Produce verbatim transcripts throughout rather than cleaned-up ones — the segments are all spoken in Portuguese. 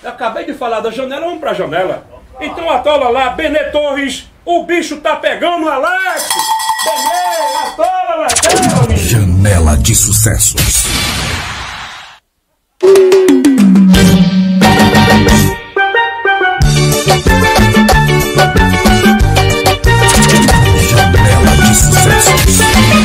Eu acabei de falar da janela, vamos pra janela. Então atola lá, Benê Torres, o bicho tá pegando, Alex! Benê, atola, Alex! Janela de sucessos. Janela de sucessos.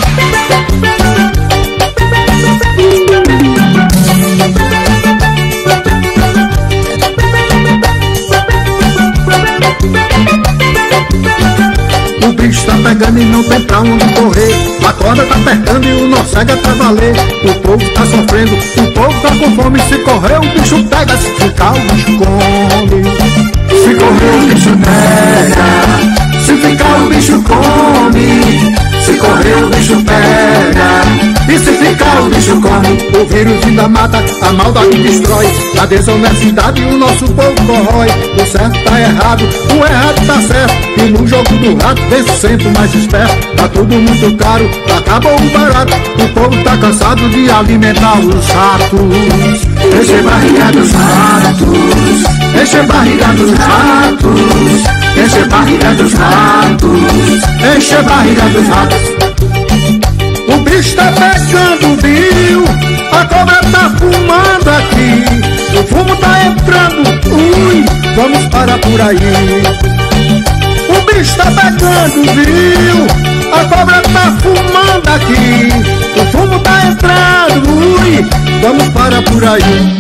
O bicho tá pegando e não tem pra onde correr. A corda tá apertando e o nó cega é pra valer. O povo tá sofrendo, o povo tá com fome. Se correr o bicho pega, se ficar o bicho come. Se correr o bicho pega, se ficar o bicho come. Se correr o bicho pega, e se ficar o bicho come. O vírus ainda mata, a maldade destrói. A desonestidade o nosso povo corrói. O certo tá errado, o errado tá certo. E no jogo do rato vence sempre o mais esperto. Tá tudo muito caro, acabou o barato. O povo tá cansado de alimentar os ratos. Enche a barriga dos ratos, enche a barriga dos ratos, enche a barriga dos ratos, enche a barriga dos ratos. O bicho tá pegando, viu? A cobra tá fumando aqui. O fumo tá entrando, ui, vamos parar por aí. O bicho tá pegando, viu? A cobra tá fumando aqui. O fumo tá entrando, ui, vamos parar por aí.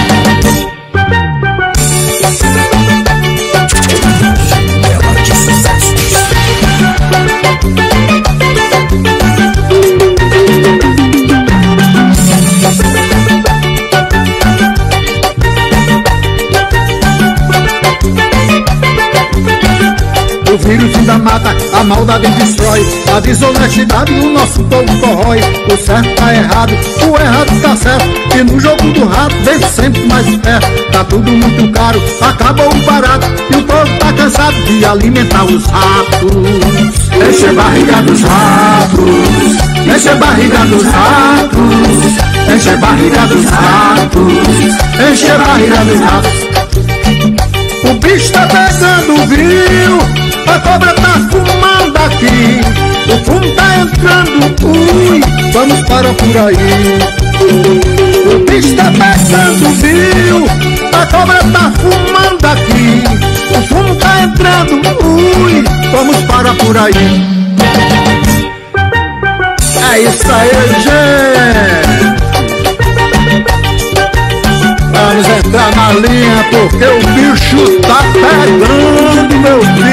Janela de sucessos. O vírus ainda mata, a maldade destrói. A desonestidade o nosso povo corrói. O certo tá errado, o errado tá certo. E no jogo do rato vem sempre mais esperto. Tá tudo muito caro, acabou o barato. E o povo tá cansado de alimentar os ratos. Enche a barriga dos ratos, enche a barriga dos ratos, enche a barriga dos ratos, enche a barriga dos ratos. O bicho tá pegando, viu? A cobra tá fumando aqui. O fumo tá entrando, ui, vamos parar por aí. O bicho tá pegando, viu? A cobra tá fumando aqui. O fumo tá entrando, ui, vamos parar por aí. É isso aí, gente. Vamos entrar na linha porque o bicho tá pegando, meu filho.